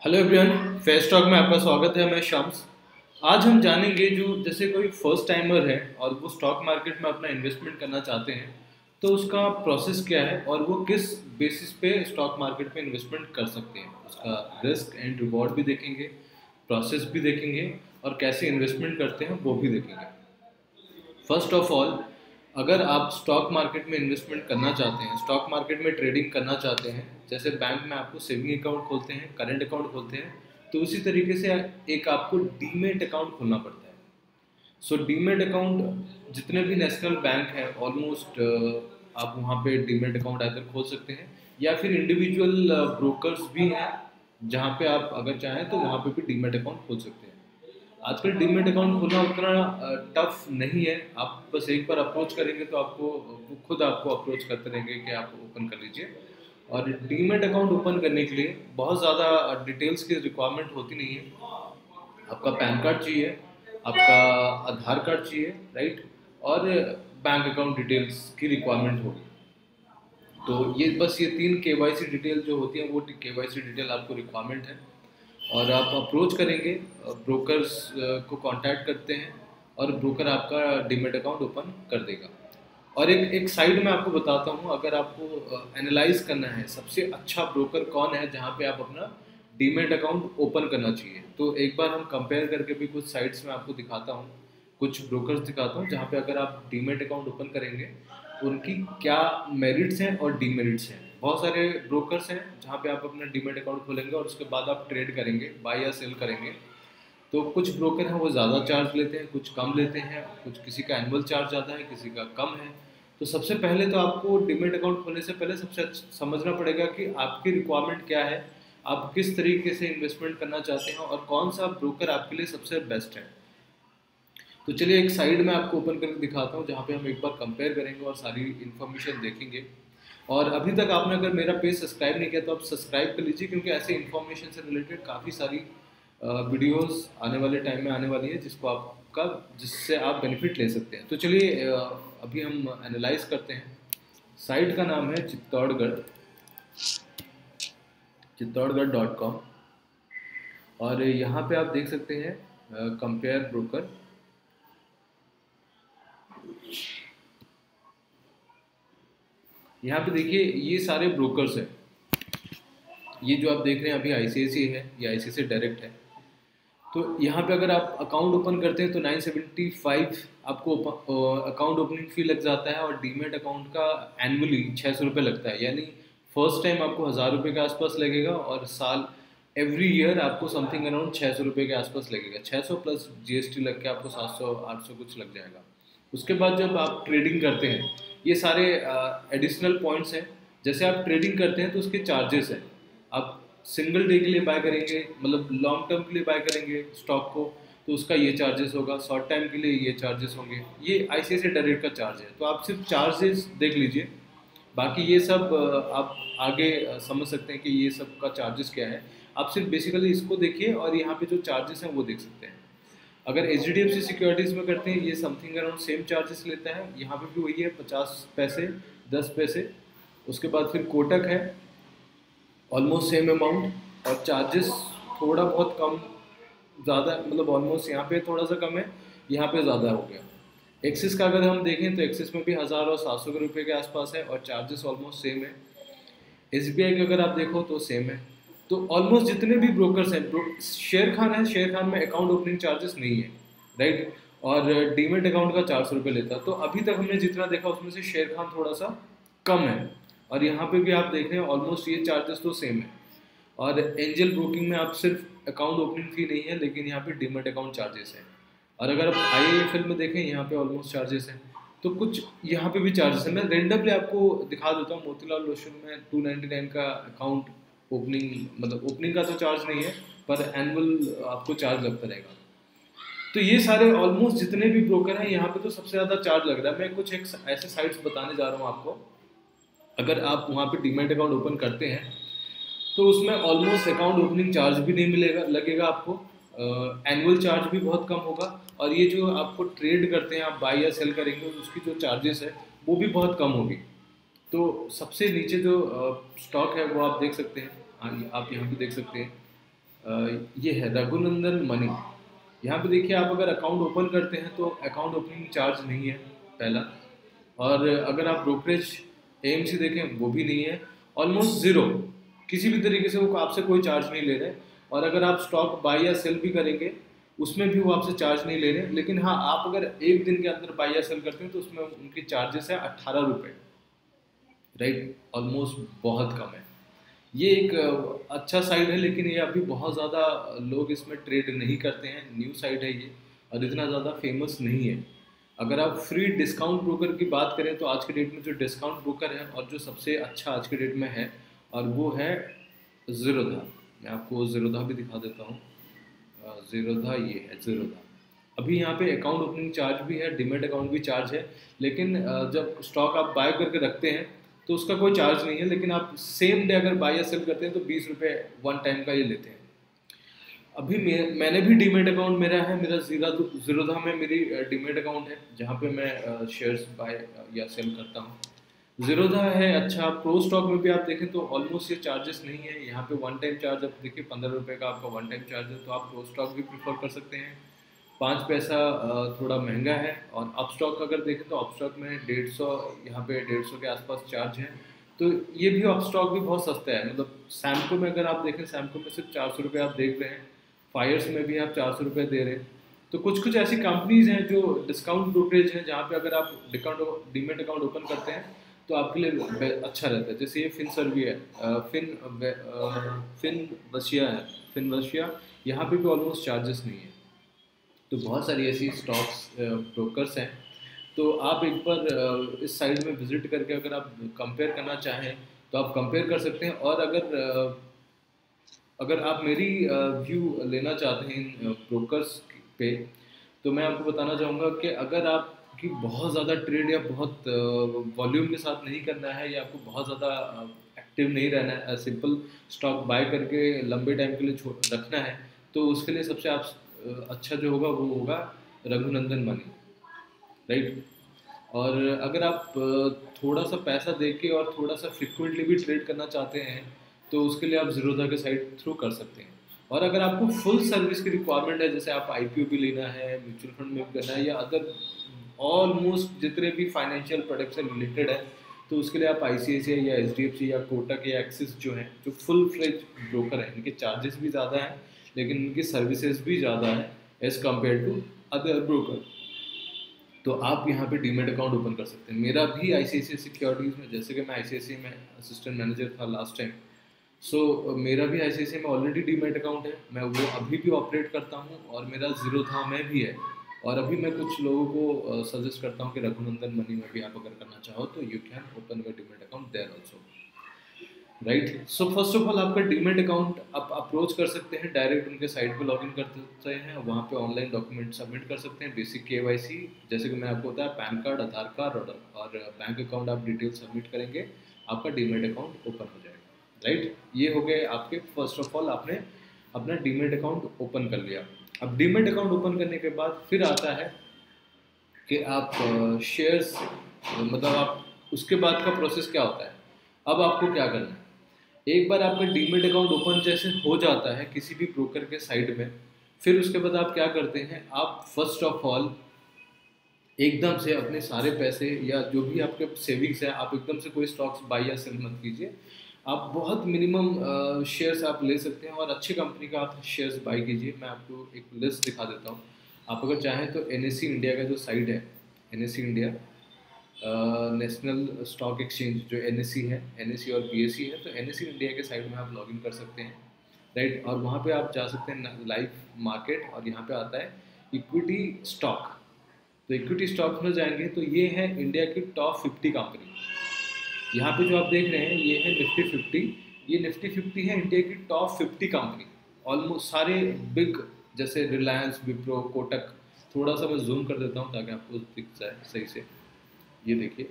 Hello everyone, fair stock में आपका स्वागत है। मैं शम्स। आज हम जानेंगे जो जैसे कोई फर्स्ट टाइमर है और वो स्टॉक मार्केट में अपना इन्वेस्टमेंट करना चाहते हैं तो उसका प्रोसेस क्या है और वो किस बेसिस पे स्टॉक मार्केट में इन्वेस्टमेंट कर सकते हैं। उसका रिस्क एंड रिवॉर्ड भी देखेंगे, प्रोसेस भी देखेंगे और कैसे इन्वेस्टमेंट करते हैं वो भी देखेंगे। फर्स्ट ऑफ ऑल, अगर आप स्टॉक मार्केट में इन्वेस्टमेंट करना चाहते हैं, स्टॉक मार्केट में ट्रेडिंग करना चाहते हैं, जैसे बैंक में आपको सेविंग अकाउंट खोलते हैं, करंट अकाउंट खोलते हैं, तो उसी तरीके से एक आपको डीमेट अकाउंट खोलना पड़ता है। सो डीमेट अकाउंट जितने भी नेशनल बैंक हैं ऑलमोस्ट आप वहाँ पे डीमेट अकाउंट आकर खोल सकते हैं, या फिर इंडिविजुअल ब्रोकर्स भी हैं जहाँ पे आप अगर चाहें तो वहाँ पे भी डीमेट अकाउंट खोल सकते हैं। आजकल डीमेट अकाउंट खोलना उतना टफ नहीं है। आप बस एक बार अप्रोच करेंगे तो आपको वो खुद आपको अप्रोच करते रहेंगे कि आप ओपन कर लीजिए। और डीमेट अकाउंट ओपन करने के लिए बहुत ज़्यादा डिटेल्स की रिक्वायरमेंट होती नहीं है। आपका पैन कार्ड चाहिए, आपका आधार कार्ड चाहिए, राइट, और बैंक अकाउंट डिटेल्स की रिक्वायरमेंट होगी। तो ये बस ये तीन केवाईसी डिटेल जो होती हैं वो केवाईसी डिटेल आपको रिक्वायरमेंट है। और आप अप्रोच करेंगे, ब्रोकर्स को कांटेक्ट करते हैं और ब्रोकर आपका डीमेट अकाउंट ओपन कर देगा। और एक एक साइड में आपको बताता हूँ, अगर आपको एनालाइज करना है सबसे अच्छा ब्रोकर कौन है जहाँ पे आप अपना डीमेट अकाउंट ओपन करना चाहिए, तो एक बार हम कंपेयर करके भी कुछ साइट्स में आपको दिखाता हूँ, कुछ ब्रोकर्स दिखाता हूँ जहाँ पे अगर आप डीमेट अकाउंट ओपन करेंगे उनकी क्या मेरिट्स हैं और डीमेरिट्स हैं। बहुत सारे ब्रोकर्स हैं जहाँ पे आप अपना डीमेट अकाउंट खोलेंगे और उसके बाद आप ट्रेड करेंगे, बाय या सेल करेंगे। तो कुछ ब्रोकर हैं वो ज़्यादा चार्ज लेते हैं, कुछ कम लेते हैं, कुछ किसी का एनुअल चार्ज ज़्यादा है, किसी का कम है। तो सबसे पहले तो आपको डीमेट अकाउंट खोलने से पहले समझना पड़ेगा कि आपकी रिक्वायरमेंट क्या है, आप किस तरीके से इन्वेस्टमेंट करना चाहते हैं और कौन सा ब्रोकर आपके लिए सबसे बेस्ट है। तो चलिए एक साइड में आपको ओपन करके दिखाता हूँ जहाँ पे हम एक बार कंपेयर करेंगे और सारी इन्फॉर्मेशन देखेंगे। और अभी तक आपने अगर मेरा पेज सब्सक्राइब नहीं किया तो आप सब्सक्राइब कर लीजिए, क्योंकि ऐसे इन्फॉर्मेशन से रिलेटेड काफ़ी सारी वीडियोस आने वाले टाइम में आने वाली है जिससे आप बेनिफिट ले सकते हैं। तो चलिए अभी हम एनालाइज करते हैं। साइट का नाम है चित्तौड़गढ़.com। और यहाँ पे आप देख सकते हैं कंपेयर ब्रोकर। यहाँ पे देखिए ये सारे ब्रोकर्स हैं। ये जो आप देख रहे हैं अभी आईसीआईसीआई है, ये आईसीआईसीआई डायरेक्ट है। तो यहाँ पे अगर आप अकाउंट ओपन करते हैं तो 975 आपको अकाउंट ओपनिंग फ़ी लग जाता है, और डीमेट अकाउंट का एनुअली 600 रुपये लगता है। यानी फर्स्ट टाइम आपको 1000 रुपये के आसपास लगेगा और साल एवरी ईयर आपको समथिंग अराउंड 600 रुपये के आसपास लगेगा। 600 प्लस जीएसटी लग के आपको 700 800 कुछ लग जाएगा। उसके बाद जब आप ट्रेडिंग करते हैं, ये सारे एडिशनल पॉइंट्स हैं। जैसे आप ट्रेडिंग करते हैं तो उसके चार्जेस हैं। आप सिंगल डे के लिए बाय करेंगे, मतलब लॉन्ग टर्म के लिए बाय करेंगे स्टॉक को, तो उसका ये चार्जेस होगा। शॉर्ट टाइम के लिए ये चार्जेस होंगे। ये आईसीआईसीआई डायरेक्ट का चार्ज है। तो आप सिर्फ चार्जेस देख लीजिए, बाकी ये सब आप आगे समझ सकते हैं कि ये सब का चार्जेस क्या है। आप सिर्फ बेसिकली इसको देखिए और यहाँ पे जो चार्जेस हैं वो देख सकते हैं। अगर H D F C securities में करते हैं ये समथिंग अराउंड सेम चार्जेस लेता है। यहाँ पे भी वही है, 50 पैसे, 10 पैसे। उसके बाद फिर कोटक है, ऑलमोस्ट सेम अमाउंट, और चार्जेस थोड़ा बहुत कम ज़्यादा, मतलब ऑलमोस्ट यहाँ पे थोड़ा सा कम है, यहाँ पे ज़्यादा हो गया। एक्सिस का अगर हम देखें तो एक्सिस में भी 1000 और 700 रुपये के आसपास है और चार्जेस ऑलमोस्ट सेम है। एसबीआई का अगर आप देखो तो सेम है। तो ऑलमोस्ट जितने भी ब्रोकर्स हैं, शेयर खान है, शेयर खान में अकाउंट ओपनिंग चार्जेस नहीं है, राइट, और डीमेट अकाउंट का 400 रुपये लेता है। तो अभी तक हमने जितना देखा उसमें से शेयर खान थोड़ा सा कम है। और यहाँ पे भी आप देख रहे हैं ऑलमोस्ट ये चार्जेस तो सेम है। और एंजल ब्रोकिंग में आप सिर्फ अकाउंट ओपनिंग फी नहीं है, लेकिन यहाँ पे डीमेट अकाउंट चार्जेस है। और अगर आप आईआईएफएल में देखें यहाँ पे ऑलमोस्ट चार्जेस हैं। तो कुछ यहाँ पे भी चार्जेस है। मैं रेंडमली आपको दिखा देता हूँ। मोतीलाल ओशल में 299 का अकाउंट ओपनिंग, मतलब ओपनिंग का तो चार्ज नहीं है पर एनुअल आपको चार्ज लगता रहेगा। तो ये सारे ऑलमोस्ट जितने भी ब्रोकर हैं यहाँ पे तो सबसे ज़्यादा चार्ज लग रहा है। मैं कुछ एक ऐसे साइट्स बताने जा रहा हूँ आपको। अगर आप वहाँ पे डीमेट अकाउंट ओपन करते हैं तो उसमें ऑलमोस्ट अकाउंट ओपनिंग चार्ज भी नहीं मिलेगा, लगेगा आपको। एनुअल चार्ज भी बहुत कम होगा। और ये जो आपको ट्रेड करते हैं, आप बाय या सेल करेंगे, उसकी जो चार्जेस है वो भी बहुत कम होगी। तो सबसे नीचे जो स्टॉक है वो आप देख सकते हैं। हाँ, आप यहाँ पे देख सकते हैं ये है रघुनंदन मनी। यहाँ पे देखिए, आप अगर अकाउंट ओपन करते हैं तो अकाउंट ओपनिंग चार्ज नहीं है पहला, और अगर आप ब्रोकरेज एएमसी देखें वो भी नहीं है, ऑलमोस्ट ज़ीरो। किसी भी तरीके से वो आपसे कोई चार्ज नहीं ले रहे। और अगर आप स्टॉक बाई या सेल भी करेंगे उसमें भी वो आपसे चार्ज नहीं ले रहे। लेकिन हाँ, आप अगर एक दिन के अंदर बाई या सेल करते हैं तो उसमें उनकी चार्जेस है 18 रुपये, राइट। ऑलमोस्ट बहुत कम है। ये एक अच्छा साइट है, लेकिन ये अभी बहुत ज़्यादा लोग इसमें ट्रेड नहीं करते हैं। न्यू साइट है ये और इतना ज़्यादा फेमस नहीं है। अगर आप फ्री डिस्काउंट ब्रोकर की बात करें तो आज के डेट में जो डिस्काउंट ब्रोकर है और जो सबसे अच्छा आज के डेट में है, और वो है ज़ीरोधा। मैं आपको ज़ीरोधा भी दिखा देता हूँ। ज़ीरोधा, ये है ज़ीरोधा। अभी यहाँ पे अकाउंट ओपनिंग चार्ज भी है, डिमेट अकाउंट भी चार्ज है, लेकिन जब स्टॉक आप बाय करके रखते हैं तो उसका कोई चार्ज नहीं है। लेकिन आप सेम डे अगर बाय या सेल करते हैं तो 20 रुपये वन टाइम का ये लेते हैं। अभी मैंने भी डीमेट अकाउंट मेरा है, मेरा ज़ीरोधा में मेरी डीमेट अकाउंट है जहाँ पे मैं शेयर्स बाय या सेल करता हूँ। ज़ीरोधा है अच्छा। प्रो स्टॉक में भी आप देखें तो ऑलमोस्ट ये चार्जेस नहीं है। यहाँ पे वन टाइम चार्ज आप देखिए 15 रुपये का आपका वन टाइम चार्ज है, तो आप प्रो स्टॉक भी प्रीफर कर सकते हैं। 5 पैसा थोड़ा महंगा है। और अप स्टॉक अगर देखें तो अप स्टॉक में 150, यहाँ पे 150 के आसपास चार्ज है। तो ये भी अप स्टॉक भी बहुत सस्ता है। मतलब सैमको में अगर आप देखें, सैमको में सिर्फ 400 रुपये आप देख रहे हैं, फायर्स में भी आप 400 रुपये दे रहे हैं। तो कुछ कुछ ऐसी कंपनीज हैं जो डिस्काउंट ब्रोकरेज हैं जहाँ पे अगर आप डीमेट अकाउंट ओपन करते हैं तो आपके लिए अच्छा रहता है। जैसे ये फिन सर्वी है, फिन वशिया है, फिन वशिया, यहाँ पे भी ऑलमोस्ट चार्जेस नहीं है। तो बहुत सारी ऐसी स्टॉक्स ब्रोकर्स हैं। तो आप एक बार इस साइट में विजिट करके अगर आप कंपेयर करना चाहें तो आप कंपेयर कर सकते हैं। और अगर आप मेरी व्यू लेना चाहते हैं इन ब्रोकर्स पे, तो मैं आपको बताना चाहूँगा कि अगर आपकी बहुत ज़्यादा ट्रेड या बहुत वॉल्यूम के साथ नहीं करना है, या आपको बहुत ज़्यादा एक्टिव नहीं रहना है, सिंपल स्टॉक बाय करके लंबे टाइम के लिए रखना है, तो उसके लिए सबसे अच्छा जो होगा वो होगा रघुनंदन मनी, राइट। और अगर आप थोड़ा सा पैसा दे के और थोड़ा सा फ्रिक्वेंटली भी ट्रेड करना चाहते हैं तो उसके लिए आप ज़ीरोधा के साइट थ्रू कर सकते हैं। और अगर आपको फुल सर्विस की रिक्वायरमेंट है, जैसे आप आईपीओ भी लेना है, म्यूचुअल फंड में भी करना है, या अदर ऑलमोस्ट जितने भी फाइनेंशियल प्रोडक्ट से रिलेटेड है, तो उसके लिए आप आईसीआईसीआई या एचडीएफसी या कोटक या एक्सिस जो हैं, जो फुल फ्लेज ब्रोकर हैं, इनके चार्जेस भी ज़्यादा हैं लेकिन इनकी सर्विसेज भी ज़्यादा है as compare to other broker. तो आप यहाँ पे डीमेट अकाउंट ओपन कर सकते हैं। मेरा भी आईसीआईसीआई सिक्योरिटीज़ में, जैसे कि मैं आईसीआईसीआई में असिस्टेंट मैनेजर था लास्ट टाइम, सो मेरा भी आईसीआईसीआई में ऑलरेडी डीमेट अकाउंट है, मैं वो अभी भी ऑपरेट करता हूँ, और मेरा ज़ीरोधा में भी है। और अभी मैं कुछ लोगों को सजेस्ट करता हूँ कि रघुनंदन मनी में भी आप अगर करना चाहो तो you can open your demat account there also, right. So first of all आपका डीमेट अकाउंट आप अप्रोच कर सकते हैं, डायरेक्ट उनके साइट पे लॉगिन कर सकते हैं, वहाँ पे ऑनलाइन डॉक्यूमेंट सबमिट कर सकते हैं, बेसिक केवाईसी, जैसे कि मैं आपको बताया, पैन कार्ड, आधार कार्ड और बैंक अकाउंट आप डिटेल सबमिट करेंगे, आपका डीमेट अकाउंट ओपन हो जाएगा, राइट। ये हो गए आपके, फर्स्ट ऑफ ऑल आपने अपना डीमेट अकाउंट ओपन कर लिया। अब डीमेट अकाउंट ओपन करने के बाद फिर आता है कि आप शेयर्स, मतलब आप उसके बाद का प्रोसेस क्या होता है। अब आपको क्या करना है, एक बार आपका डीमेट अकाउंट ओपन जैसे हो जाता है किसी भी ब्रोकर के साइट में, फिर उसके बाद आप क्या करते हैं, आप फर्स्ट ऑफ ऑल एकदम से अपने सारे पैसे या जो भी आपके सेविंग्स है, आप एकदम से कोई स्टॉक्स बाई या सेल मत कीजिए। आप बहुत मिनिमम शेयर्स आप ले सकते हैं और अच्छी कंपनी का आप शेयर्स बाई कीजिए। मैं आपको एक लिस्ट दिखा देता हूँ। आप अगर चाहें तो एनएससी इंडिया का जो साइट है, NSC India National Stock Exchange, जो एनएससी है, एनएससी और बीएससी है, तो एनएससी इंडिया के साइट में आप लॉगिन कर सकते हैं, राइट। और वहाँ पे आप जा सकते हैं लाइव मार्केट, और यहाँ पे आता है इक्विटी स्टॉक। तो इक्विटी स्टॉक में जाएंगे तो ये है इंडिया की टॉप 50 कंपनी। यहाँ पे जो आप देख रहे हैं ये है निफ्टी 50। ये निफ्टी 50 है इंडिया की टॉप 50 कंपनी, ऑलमोस्ट सारे बिग, जैसे रिलायंस, विप्रो, कोटक। थोड़ा सा मैं जूम कर देता हूँ ताकि आपको दिख जाए सही से। ये देखिए,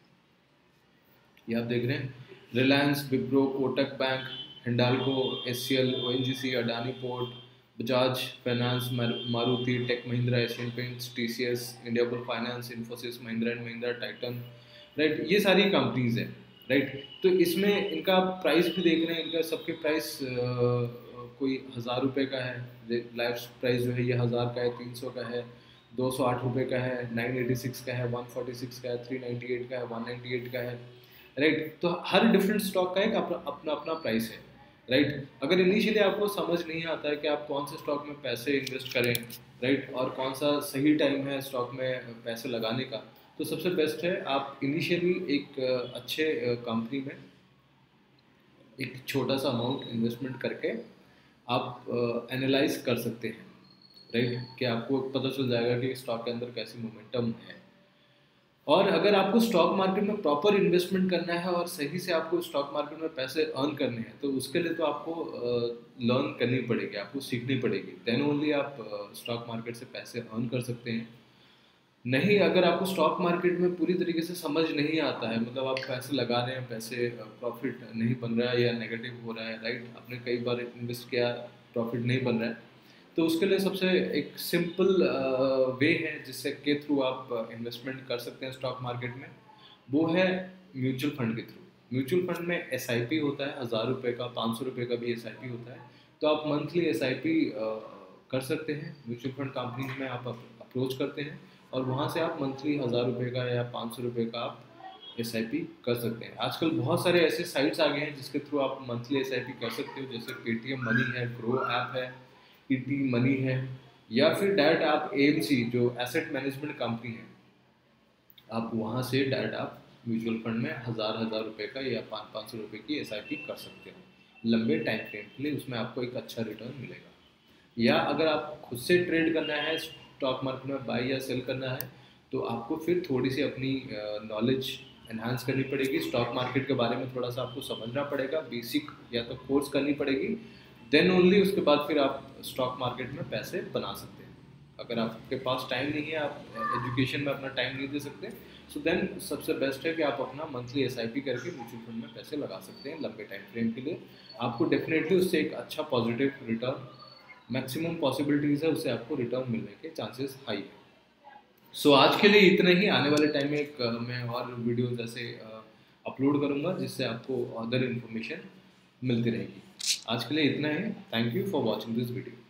ये आप देख रहे हैं Reliance, Wipro, Kotak bank, Hindalco, HCL, ONGC, Adani port, Bajaj finance, Maruti, tech Mahindra, Asian Paints, TCS, India Bull finance, Infosys, Mahindra and Mahindra, Titan, right. ये सारी कंपनीज हैं। राइट। तो इसमें इनका प्राइस भी देख रहे हैं, इनका सबके प्राइस कोई 1000 रुपये का है, लाइफ प्राइस जो है ये 1000 का है, 300 का है, 208 रुपये का है, 986 का है, 146 का है, 398 का है, 198 का है, राइट। तो हर डिफरेंट स्टॉक का एक अपना अपना अपना प्राइस है, राइट। अगर इनिशियली आपको समझ नहीं आता है कि आप कौन से स्टॉक में पैसे इन्वेस्ट करें, राइट, और कौन सा सही टाइम है स्टॉक में पैसे लगाने का, तो सबसे बेस्ट है आप इनिशियली एक अच्छे कंपनी में एक छोटा सा अमाउंट इन्वेस्टमेंट करके आप एनालाइज कर सकते हैं, राइट, कि आपको पता चल जाएगा कि स्टॉक के अंदर कैसी मोमेंटम है। और अगर आपको स्टॉक मार्केट में प्रॉपर इन्वेस्टमेंट करना है और सही से आपको स्टॉक मार्केट में पैसे अर्न करने हैं, तो उसके लिए तो आपको लर्न करनी पड़ेगी, आपको सीखनी पड़ेगी, देन ओनली आप स्टॉक मार्केट से पैसे अर्न कर सकते हैं। नहीं, अगर आपको स्टॉक मार्केट में पूरी तरीके से समझ नहीं आता है, मतलब आप पैसे लगा रहे हैं, पैसे प्रॉफिट नहीं बन रहा है या नेगेटिव हो रहा है, राइट, आपने कई बार इन्वेस्ट किया, प्रॉफिट नहीं बन रहा है, तो उसके लिए सबसे एक सिंपल वे है जिससे के थ्रू आप इन्वेस्टमेंट कर सकते हैं स्टॉक मार्केट में, वो है म्यूचुअल फंड के थ्रू। म्यूचुअल फंड में एसआईपी होता है, 1000 रुपये का, 500 रुपये का भी एसआईपी होता है। तो आप मंथली एसआईपी कर सकते हैं, म्यूचुअल फंड कंपनीज में आप अप्रोच करते हैं और वहाँ से आप मंथली 1000 रुपये का या 500 रुपये का आप एसआईपी कर सकते हैं। आजकल बहुत सारे ऐसे साइट्स आ गए हैं जिसके थ्रू आप मंथली एसआईपी कर सकते हो, जैसे पेटीएम मनी है, ग्रो ऐप है, ईटी मनी है, या फिर डायरेक्ट आप एएमसी जो एसेट मैनेजमेंट कंपनी है, आप वहाँ से डायरेक्ट आप म्यूचुअल फंड में 1000 रुपये का या 500 रुपये की एसआईपी कर सकते हो लंबे टाइम फ्रेम के लिए, उसमें आपको एक अच्छा रिटर्न मिलेगा। या अगर आप खुद से ट्रेड करना है, स्टॉक मार्केट में बाई या सेल करना है, तो आपको फिर थोड़ी सी अपनी नॉलेज एनहांस करनी पड़ेगी, स्टॉक मार्केट के बारे में थोड़ा सा आपको समझना पड़ेगा, बेसिक या तो कोर्स करनी पड़ेगी, देन ओनली उसके बाद फिर आप स्टॉक मार्केट में पैसे बना सकते हैं। अगर आपके पास टाइम नहीं है, आप एजुकेशन में अपना टाइम नहीं दे सकते, सो देन सबसे बेस्ट है कि आप अपना मंथली एसआईपी करके म्यूचुअल फंड में पैसे लगा सकते हैं लंबे टाइम फ्रेम के लिए। आपको डेफिनेटली उससे एक अच्छा पॉजिटिव रिटर्न, मैक्सिमम पॉसिबिलिटीज़ है उससे आपको रिटर्न मिलने के चांसेस हाई है। सो आज के लिए इतना ही। आने वाले टाइम में मैं और वीडियोज़ ऐसे अपलोड करूँगा जिससे आपको अदर इन्फॉर्मेशन मिलती रहेगी। आज के लिए इतना ही। Thank you for watching this video.